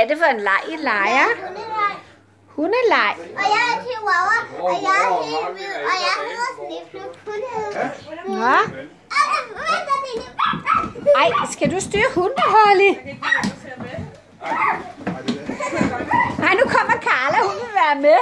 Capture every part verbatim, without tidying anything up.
er det for en leg, I leger? Hundeleg. Og jeg er chihuahua, og jeg er helt hvid, og jeg hedder Snifnuk. Nå. Ej, skal du styre hunden, Holly? Nej, nu kommer Carla, hun vil være med.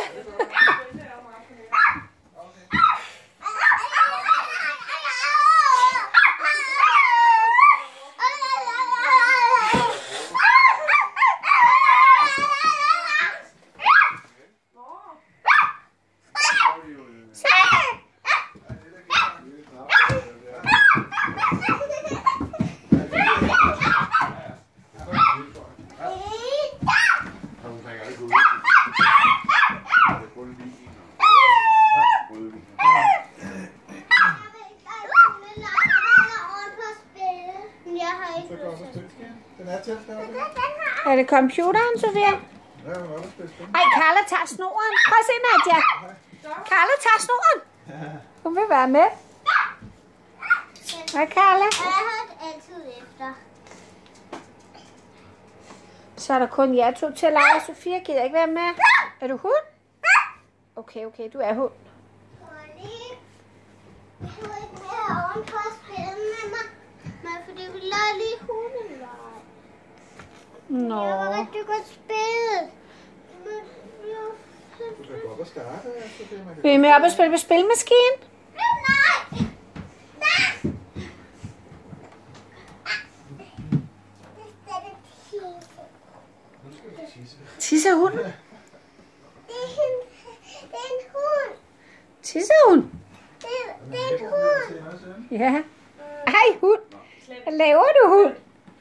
Er det computeren, Sofia? Ej, Carla tager snoren. Prøv at se, Nadia. Carla tager snoren. Hun vil være med. Hvad, Carla? Jeg har altid efter. Så er der kun jer to til at lege. Sofia gider ikke være med. Er du hund? Okay, okay, du er hund. Jeg vil ikke mere ovenpå at spille med mig. Men fordi vi lader lige hundelej. Nå. Jeg vil rigtig godt spille. Du kan godt starte. Vil I med op og spille på spilmaskinen? Nej! Nej! Tisser hunden? Det er en, det er en hund. Tisser hun? Det, det er en hund. Ja. Ej, hund. Hvad laver du, hund?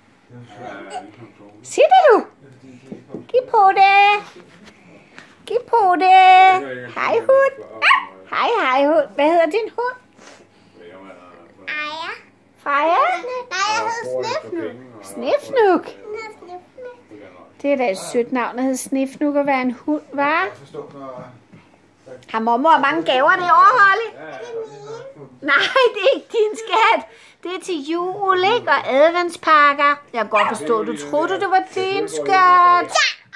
Sitter du? Giv på det. Giv på det. Hej, hund. Hej, hej, hund. Hvad hedder din hund? Freja. Freja? Nej, jeg hedder Snifnuk. Snifnuk. Jeg hedder Snifnuk. Det er da et sødt navn, der hedder Snifnuk at være en hund, hva'? Har mormor mange gaver det år, Holly? Nej, det er ikke din skat. Det er til jul, ikke? Og adventspakker. Jeg kan godt forstå, du troede, det var din skat.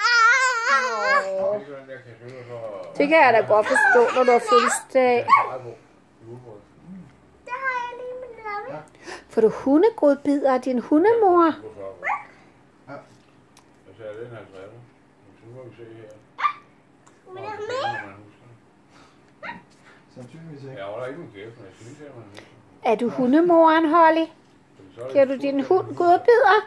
Det kan jeg da godt forstå, når du har fødselsdag. Det har jeg lige med lavet. Får du hundegodbidder af din hundemor? Vil du have med? Er du hundemoren, Holly? Giver du din hund godbidder?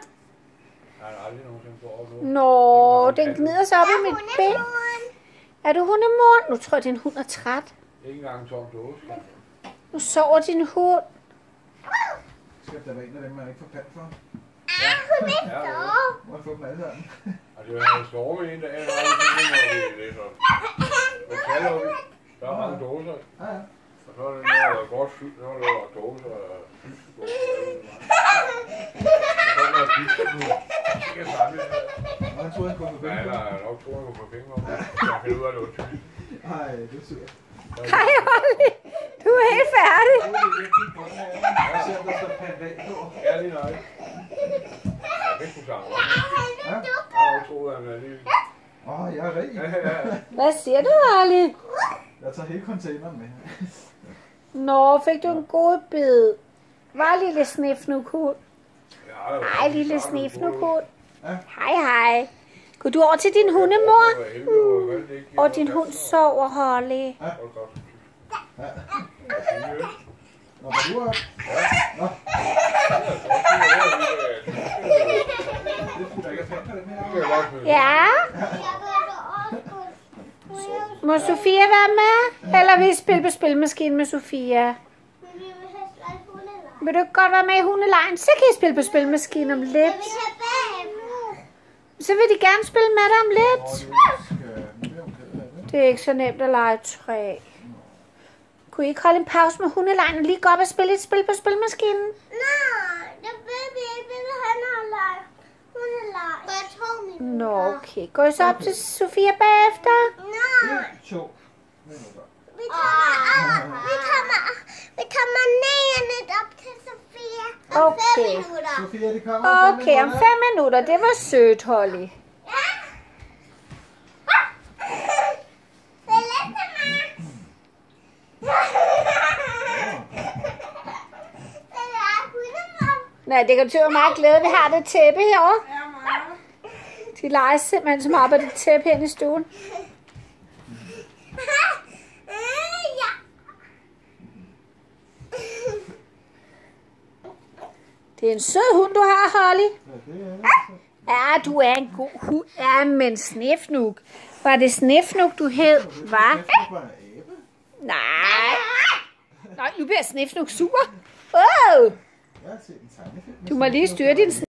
Nå, den gnider sig op i mit ben. Er du hundemoren? Nu tror jeg, din hund er træt. Ikke engang tom dåse. Nu sover din hund. Skal der være en af dem, man ikke får pand for? Ah, hun er sove. Må jeg få dem alle sammen? Altså, jeg har sovet en dag, og det er så. Hvad kalder vi? Der er mange dåser. Ja, ja. Og så er det noget, der er godt fyldt, så er der dåser og så er der bister nu. Det kan samle det. Og han troede, han kunne få Nej, penge der for. er nok to, jeg kunne få penge om. Jeg finder ud af, at det var tysk. Ej, det er sødt. Hej, Holly. Du er helt færdig. Jeg ser, der står pand bag på. Ja, lige nok. Jeg kan ikke sammen. Ja. Jeg har også troet, at han er lige... Åh, jeg er rig. Ja, ja, ja. Hvad siger du, Holly? Jeg tager hele containeren med. Nå, fik du en god bid? Var lille snifnukhund? Hej, lille snifnukhund. Hej, hej. Går du over til din hundemor? Mm. Og din hund sover, Holly. Ja. Nå, var du op? Nå. Ja? Må Sofia være med? Eller vil I spille på spilmaskinen med Sofia? Vil du ikke godt være med i hundelejen? Så kan I spille på spilmaskinen om lidt. Så vil de gerne spille med dig om lidt. Det er ikke så nemt at lege træ. Kunne I ikke holde en pause med hundelejen og lige gå op og spille et spil på spilmaskinen? Nej, det vil vi ikke. Vi vil have noget lege. Hundelej. Bare to minutter. Nå, okay. Går I så op til Sofia bagefter? Nej. To minutter. Vi kommer, vi kommer, vi kommer ned og net op til Sofia om Okay. fem minutter. Sofia, de kommer om fem Okay, om minutter. fem minutter. Det var sødt, Holly. Ja. Nej, det kan betyde meget glæde. Vi har det tæppe herovre. De leger simpelthen så meget på det tæppe hen i stuen. Det er en sød hund, du har, Holly. Ja, du er en god hund. Ja, men Snefnug. Var det Snefnug, du hed? Hvad? Nej. Nå, nu bliver Snefnug sur. Wow. Du må lige styre din